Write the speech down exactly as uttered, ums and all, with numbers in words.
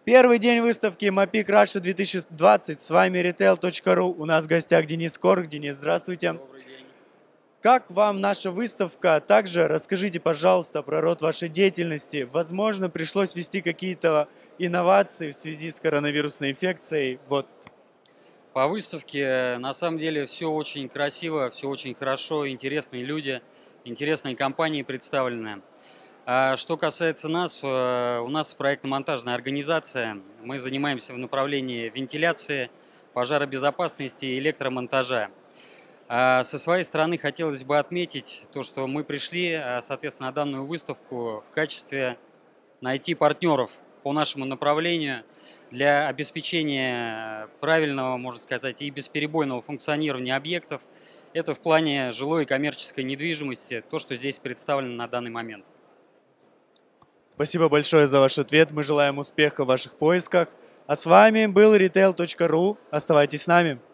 Первый день выставки Мапик Раша две тысячи двадцать. С вами ритейл точка ру. У нас в гостях Денис Корг. Денис, здравствуйте. Добрый день. Как вам наша выставка? Также расскажите, пожалуйста, про род вашей деятельности. Возможно, пришлось ввести какие-то инновации в связи с коронавирусной инфекцией. Вот. По выставке на самом деле все очень красиво, все очень хорошо, интересные люди, интересные компании представлены. А что касается нас, э, у нас проектно-монтажная организация. Мы занимаемся в направлении вентиляции, пожаробезопасности и электромонтажа. А со своей стороны хотелось бы отметить то, что мы пришли, а, соответственно, на данную выставку в качестве найти партнеров по нашему направлению для обеспечения правильного, можно сказать, и бесперебойного функционирования объектов. Это в плане жилой и коммерческой недвижимости, то, что здесь представлено на данный момент. Спасибо большое за ваш ответ. Мы желаем успеха в ваших поисках. А с вами был ритейл точка ру. Оставайтесь с нами.